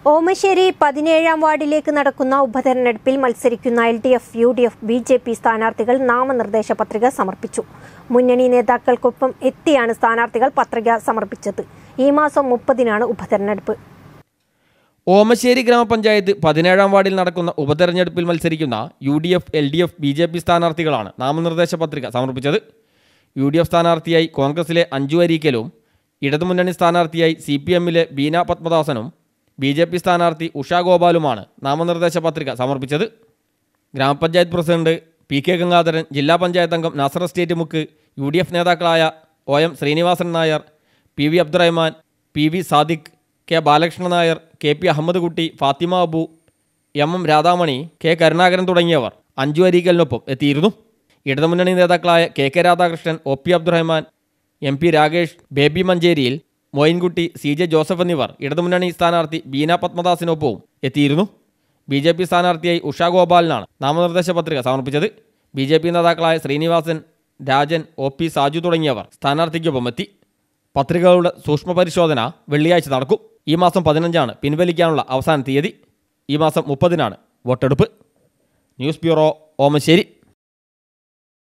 ഓമശ്ശേരി 17-ാം വാർഡിലേക്ക് നടക്കുന്ന ഉപതെരഞ്ഞെടുപ്പിൽ മത്സരിക്കുന്ന LDF, UDF, BJP സ്ഥാനാർത്ഥികൾ നാമനിർദ്ദേശ പത്രിക സമർപ്പിച്ചു. മുന്നണി നേതാക്കൾക്കൊപ്പം എത്തിയാണ് സ്ഥാനാർത്ഥികൾ പത്രിക സമർപ്പിച്ചത്. ഈ മാസം 30-നാണ് ഉപതെരഞ്ഞെടുപ്പ്. ഓമശ്ശേരി ഗ്രാമപഞ്ചായത്ത് 17-ാം വാർഡിൽ നടക്കുന്ന ഉപതെരഞ്ഞെടുപ്പിൽ മത്സരിക്കുന്ന UDF, LDF, BJP സ്ഥാനാർത്ഥികളാണ് നാമനിർദ്ദേശ പത്രിക സമർപ്പിച്ചത്. UDF സ്ഥാനാർത്ഥിയായി കോൺഗ്രസിലെ അഞ്ജു അരീക്കലും ഇടതുമുന്നണി സ്ഥാനാർത്ഥിയായി CPM-ലെ ബീന പത്മദാസനും BJP സ്ഥാനാർത്ഥി ഉഷാ ഗോപാലുമാണ് നാമനിർദ്ദേശ പത്രിക സമർപ്പിച്ചത്. ഗ്രാമപഞ്ചായത്ത് പ്രസിഡന്റ് PK ഗംഗാധരൻ, ജില്ലാ പഞ്ചായത്ത് അംഗം നാസർ എസ്റ്റേറ്റ് മുക്ക്, UDF നേതാക്കളായ OM Sreenivasan Nair, PV Abdurahman, PV Sadiq, K Balakrishnan Nair, KP Ahammed Kutty, Fathima Abu, MM Radhamani, K Karunakaran തുടങ്ങിയവർ അഞ്ജു അരീക്കലിനൊപ്പം എത്തിയിരുന്നു. ഇടതുമുന്നണി നേതാക്കളായ KK Radhakrishnan, OP Abdurahman, MP Rakesh, Baby മഞ്ചേരിയിൽ, മോയിൻകുട്ടി, CJ ജോസഫ് എന്നിവർ ഇടതുമുന്നണി സ്ഥാനാർത്ഥി ബീന പത്മദാസിനൊപ്പവും എത്തിയിരുന്നു. BJP സ്ഥാനാർത്ഥിയായി ഉഷാ ഗോപാലിനാണ് നാമനിർദ്ദേശ പത്രിക സമർപ്പിച്ചത്. BJP നേതാക്കളായ ശ്രീനിവാസൻ, രാജൻ, OP സാജു തുടങ്ങിയവർ സ്ഥാനാർത്ഥിക്കൊപ്പം എത്തി. പത്രികകളുടെ സൂക്ഷ്മ പരിശോധന വെള്ളിയാഴ്ച നടക്കും. ഈ മാസം 15-ആണ് പിൻവലിക്കാനുള്ള അവസാന തീയതി. ഈ മാസം 30-നാണ് വോട്ടെടുപ്പ്. News bureau, Omassery.